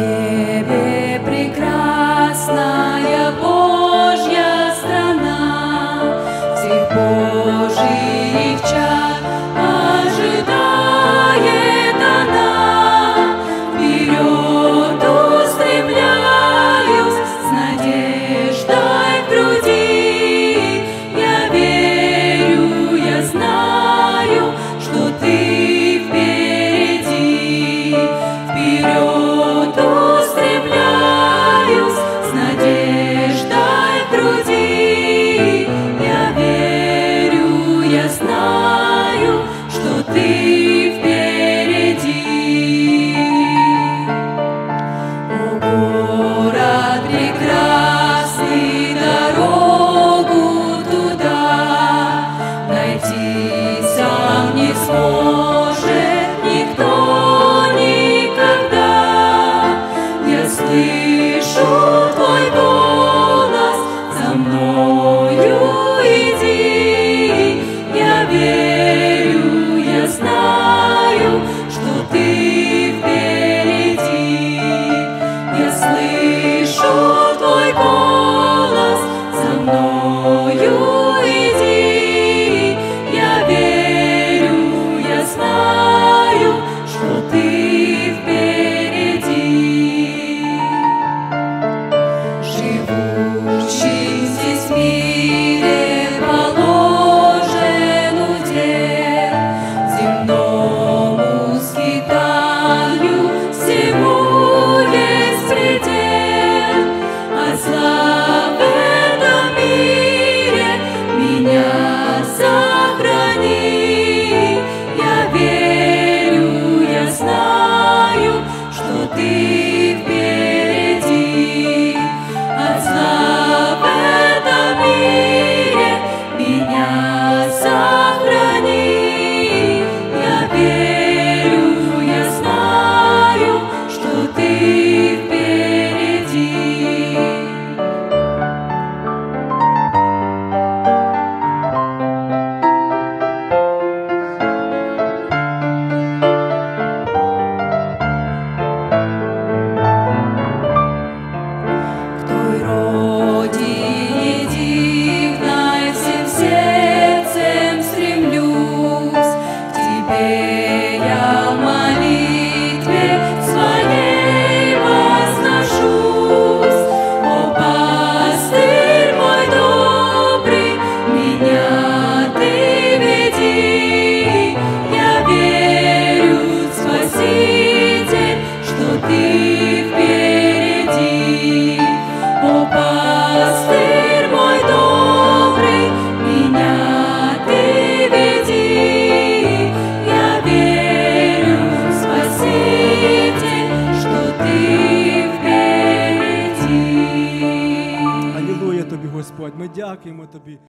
небе прекрасная Божья страна, всех Божьих чад ожидает она. Вперед устремляюсь с надеждой в груди. Я верю, я знаю, что ты впереди. Вперед устремляюсь с надеждой в груди. Я верю, я знаю, что ты впереди. О, город прекрасный, дорогу туда найти сам не сможет никто никогда. Я слышу твой голос, за мною иди. Я верю, я знаю, что ты впереди. Я слышу твой голос, за мною иди. Я верю, я знаю, что ты впереди. Живущий здесь в мире положен удел, земному скитанию всему есть предел. От зла в этом мире меня сохрани. Я верю, я знаю, что ты впереди. От зла в этом мире меня сохрани. Я верю, я знаю, что ты впереди. К той родине дивной всем сердцем стремлюсь. К тебе я в молитве своей возношусь. О, пастырь мой добрый, меня ты веди. Я верю, Спаситель, что ты впереди. О, пастырь мой добрый, меня ты веди. Я верю, Спаситель, что ты впереди. Алілуя тобі, Господь, ми дякуємо тобі.